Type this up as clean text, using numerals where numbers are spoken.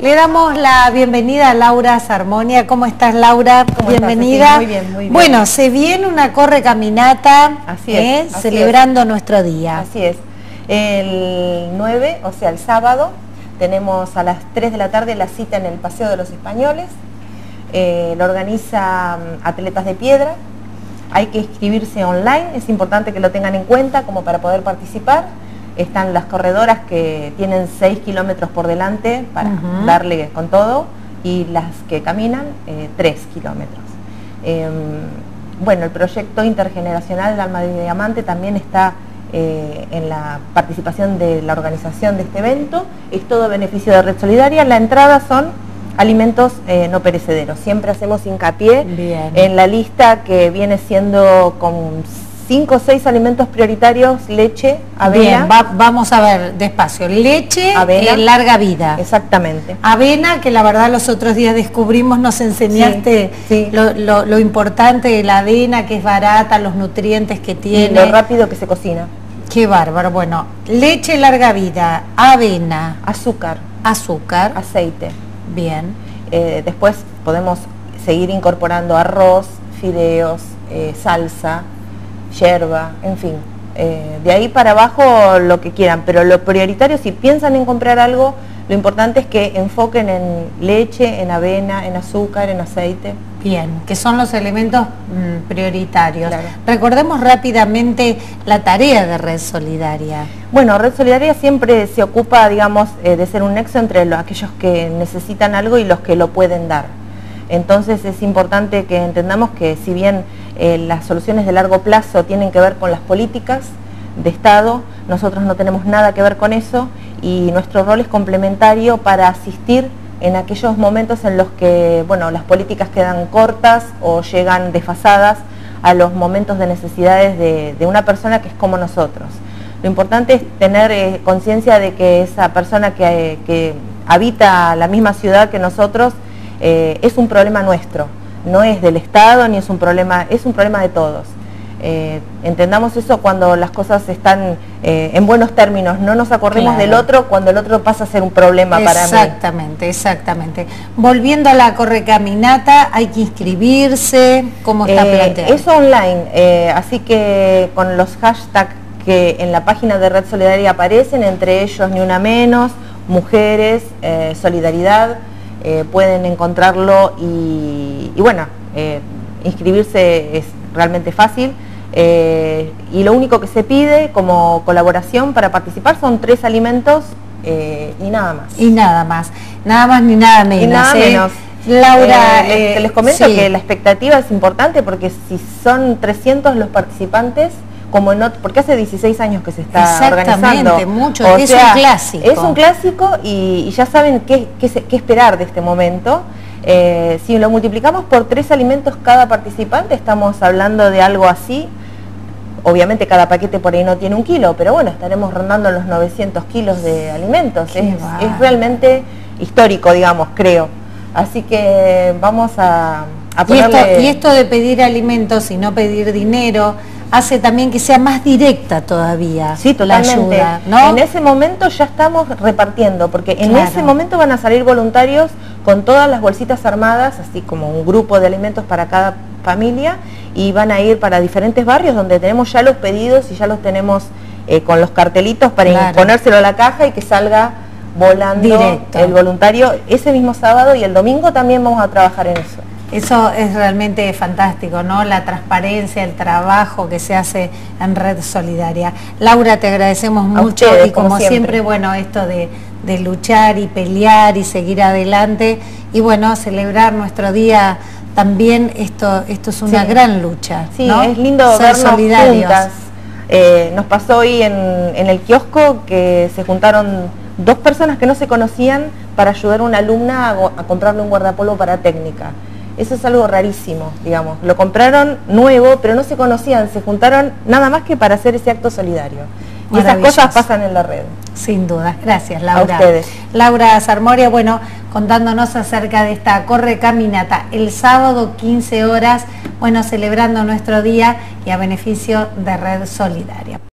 Le damos la bienvenida a Laura Sarmonia. ¿Cómo estás, Laura? Bienvenida. Estás? Muy bien, muy bien. Bueno, se viene una caminata, así es, celebrando nuestro día. Así es. El 9, o sea, el sábado, tenemos a las 3 de la tarde la cita en el Paseo de los Españoles. Lo organiza Atletas de Piedra. Hay que inscribirse online, es importante que lo tengan en cuenta como para poder participar. Están las corredoras que tienen 6 kilómetros por delante para darle con todo, y las que caminan 3 kilómetros. Bueno, el proyecto intergeneracional del Alma de Diamante también está en la participación de la organización de este evento. Es todo beneficio de Red Solidaria. La entrada son alimentos no perecederos. Siempre hacemos hincapié en la lista que viene siendo con 5 o 6 alimentos prioritarios: leche, avena. Bien, vamos a ver despacio. Leche, avena, larga vida. Exactamente. Avena, que la verdad los otros días descubrimos, nos enseñaste lo importante de la avena, que es barata, los nutrientes que tiene. Y lo rápido que se cocina. Qué bárbaro. Bueno, leche, larga vida, avena. Azúcar. Azúcar. Aceite. Bien. Después podemos seguir incorporando arroz, fideos, salsa, yerba, en fin, de ahí para abajo lo que quieran, pero lo prioritario, si piensan en comprar algo, lo importante es que enfoquen en leche, en avena, en azúcar, en aceite. Bien, que son los elementos prioritarios. Claro. Recordemos rápidamente la tarea de Red Solidaria. Bueno, Red Solidaria siempre se ocupa, digamos, de ser un nexo entre aquellos que necesitan algo y los que lo pueden dar. Entonces es importante que entendamos que si bien las soluciones de largo plazo tienen que ver con las políticas de Estado, nosotros no tenemos nada que ver con eso, y nuestro rol es complementario para asistir en aquellos momentos en los que, bueno, las políticas quedan cortas o llegan desfasadas a los momentos de necesidades de una persona que es como nosotros. Lo importante es tener conciencia de que esa persona que habita la misma ciudad que nosotros es un problema nuestro, no es del Estado ni es un problema de todos. Entendamos eso cuando las cosas están en buenos términos, no nos acordemos del otro cuando el otro pasa a ser un problema para mí. Exactamente, exactamente. Volviendo a la caminata, hay que inscribirse. ¿Cómo está planteado? Es online, así que con los hashtags que en la página de Red Solidaria aparecen, entre ellos Ni Una Menos, Mujeres, Solidaridad, pueden encontrarlo y bueno, inscribirse es realmente fácil. Y lo único que se pide como colaboración para participar son 3 alimentos y nada más. Y nada más, nada más ni nada menos. Y nada menos. Laura, les comento que la expectativa es importante, porque si son 300 los participantes, como porque hace 16 años que se está organizando. Mucho, o es sea, un clásico. Es un clásico y ya saben qué esperar de este momento. Si lo multiplicamos por 3 alimentos cada participante, estamos hablando de algo así. Obviamente cada paquete por ahí no tiene 1 kilo, pero bueno, estaremos rondando los 900 kilos de alimentos. Es realmente histórico, digamos, creo. Así que vamos a ponerle... Y esto de pedir alimentos y no pedir dinero hace también que sea más directa todavía. Sí, totalmente. La ayuda, ¿no? En ese momento ya estamos repartiendo, porque en ese momento van a salir voluntarios con todas las bolsitas armadas, así como un grupo de alimentos para cada familia, y van a ir para diferentes barrios donde tenemos ya los pedidos y ya los tenemos con los cartelitos para ponérselo a la caja y que salga volando directo el voluntario ese mismo sábado, y el domingo también vamos a trabajar en eso. Eso es realmente fantástico, ¿no? La transparencia, el trabajo que se hace en Red Solidaria. Laura, te agradecemos mucho, ustedes, y como siempre, bueno, esto de luchar y pelear y seguir adelante, y bueno, celebrar nuestro día también, esto es una gran lucha. Sí, ¿no? es lindo ser vernos solidarios. Juntas. Nos pasó hoy en el kiosco que se juntaron 2 personas que no se conocían para ayudar a una alumna a comprarle un guardapolvo para técnica. Eso es algo rarísimo, digamos. Lo compraron nuevo, pero no se conocían, se juntaron nada más que para hacer ese acto solidario. Y esas cosas pasan en la red. Sin duda. Gracias, Laura. A ustedes. Laura Sarmonia, bueno, contándonos acerca de esta caminata el sábado 15 horas, bueno, celebrando nuestro día y a beneficio de Red Solidaria.